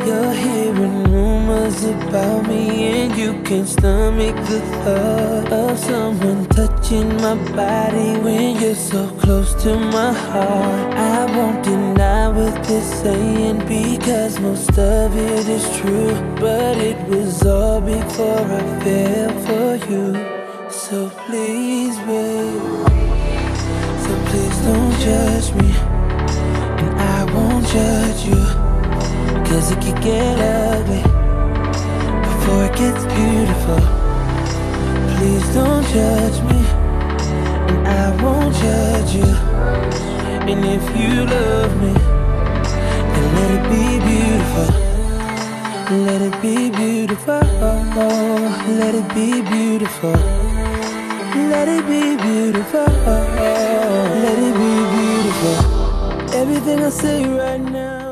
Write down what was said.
You're hearing rumors about me, and you can't stomach the thought of someone touching my body when you're so close to my heart. I won't deny what they're saying, because most of it is true, but it was all before I fell for you. So please, babe, so please don't judge me, and I won't judge you, 'cause it could get ugly before it gets beautiful. Please don't judge me, and I won't judge you. And if you love me, then let it be beautiful. Let it be beautiful. Let it be beautiful. Let it be beautiful. Let it be beautiful. Everything I say right now